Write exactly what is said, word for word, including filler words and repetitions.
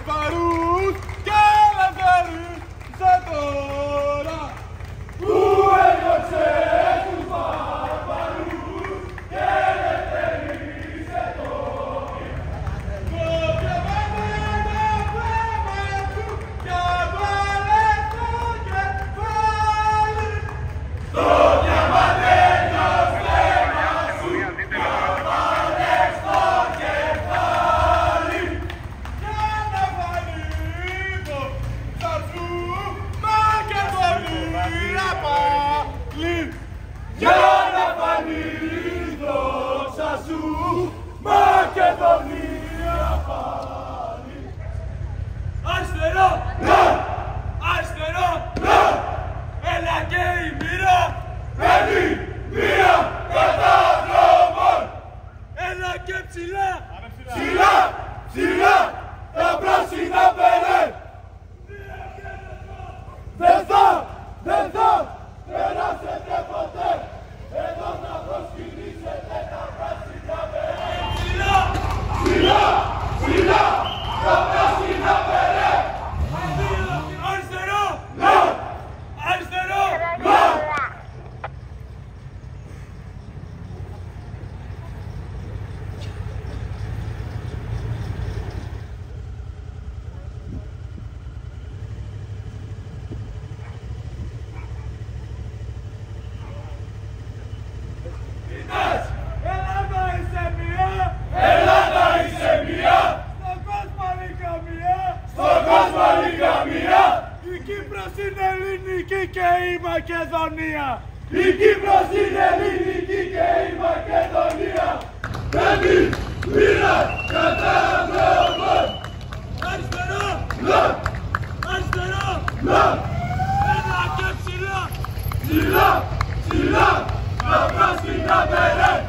βαρβαρούς και ελευθερίζε τώρα. Που έδιωξε τους βαρβαρούς και ελευθερίζε τώρα. Το διαβαίνε το βλέμμα σου και βάλε το κεφάλι. Το διαβαίνε το βλέμμα σου και βάλε στο κεφάλι. Για να φανεί το ψαρσού Μακεδονία πάλι. Για να φανεί το ψαρσού Μακεδονία πάλι. Αριστερό! Ναι! Αριστερό! Ναι! Έλα και η μοίρα! Παίρνει μία κατάδρομον! Έλα και ψηλά! Ψηλά! Ψηλά! Τα πράσινα πέρε! Δεν θα! Δεν θα! Περάσετε ποτέ! Εδώ να προσκυνήσετε τα πράσινα πέρε! Ψηλά! Ψηλά! Ψηλά! Τα πράσινα πέρε! Αριστερό! Ναι! Αριστερό! Ναι! Ελλάδα είσαι μία! Ελλάδα είσαι μία! Στον κόσμο λίγα μία! Στον κόσμο λίγα μία! Η Κύπρος είναι ελληνική και η Μακεδονία! Η Κύπρος είναι ελληνική και η Μακεδονία! Παίρνει μοίρα κατάδρομον! Αριστερό! Ναι! Αριστερό! Ναι! Έλα και ψηλά! Ψηλά! Ψηλά! Τα πράσινα πέρε!